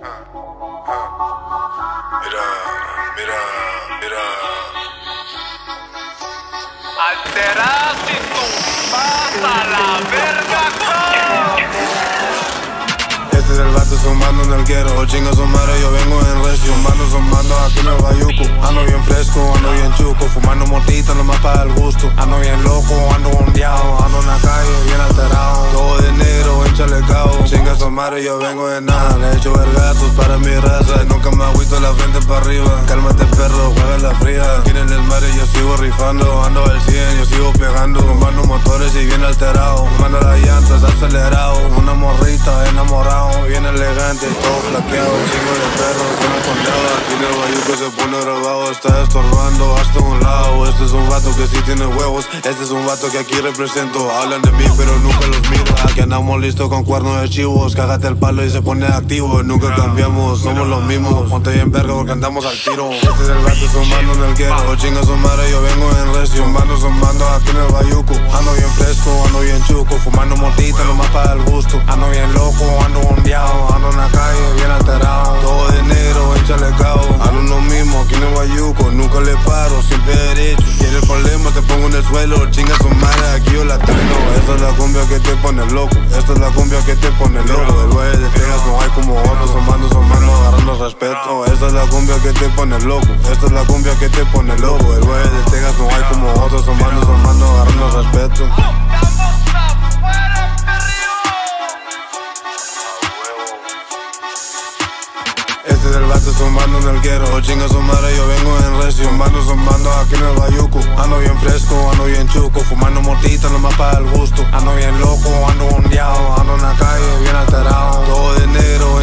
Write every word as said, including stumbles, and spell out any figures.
Mira, mira, mira. Alteras y tumbas a la verga. Este es el vato sumando en el quiero, chinga su madre, yo vengo en recio. Sumando, sumando aquí en el Bayuco. Ando bien fresco, ando bien chuco. Fumando motita nomás para el gusto. Ando bien loco, ando ondeado. Ando en la calle bien alterado. Todo de negro, en chalecao. Chinga su madre, yo vengo de nada. Le echo vergazos para mi raza. Nunca me agüito la frente para arriba. Cálmate perro, juega la fría. Aquí en el desmadre yo sigo rifando. Ando al cien, yo sigo pegando. Fumando motores y bien alterado. Fumando las llantas acelerado. Una morrita enamorado. Bien elegante, todo plaqueado, chingo de perros, suena condeado. Aquí en el Bayuco se pone grabado, está estorbando hasta un lado. Este es un vato que sí tiene huevos, este es un vato que aquí represento. Hablan de mí pero nunca los miro. Aquí andamos listos con cuernos de chivos. Cágate el palo y se pone activo. Nunca cambiamos, somos los mismos. Ponte bien verga porque andamos al tiro. Este es el vato zumbando en el quiero, chinga su madre, yo vengo en recio. Zumbando, zumbando aquí en el Bayuco. Ando bien fresco, ando bien chuco. Fumando motita nomás para el gusto. Ando bien loco, ando ondeado. Ando en la calle bien alterado. Todo de negro en chalecao. Ando lo mismo aquí en el Bayuco. Nunca le paro, siempre derecho. Tienes problemas, te pongo en el suelo. Chinga su madre, aquí yo la treno. Esta es la cumbia que te pone loco. Esta es la cumbia que te pone loco. El güey de Texas no hay como otros. Sumando, sumando, agarrando respeto. Esta es la cumbia que te pone loco. Esta es la cumbia que te pone loco. El güey de Texas no hay como otros. Sumando, sumando, agarrando respeto. Este es el vato zumbando en el quiero, chinga su madre, yo vengo en recio. Zumbando, zumbando aquí en el Bayuco. Ando bien fresco, ando bien chuco. Fumando motita nomás para el gusto. Ando bien loco, ando ondeado. Ando en la calle bien alterado. Todo de negro